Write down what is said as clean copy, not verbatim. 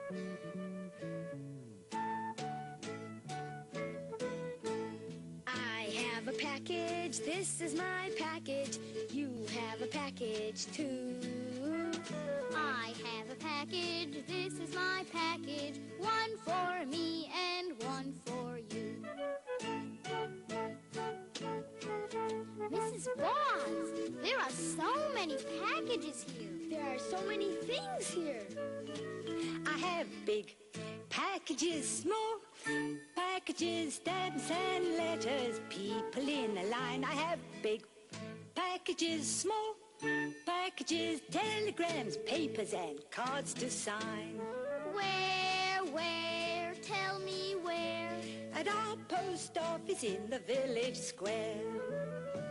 I have a package, this is my package. You have a package too. I have a package, this is my package. One for me and one for you. Mrs. Boss, there are so many packages here. There are so many things here. I have big packages, small packages, stamps and letters, people in a line. I have big packages, small packages, telegrams, papers and cards to sign. Where? Tell me where. At our post office in the village square.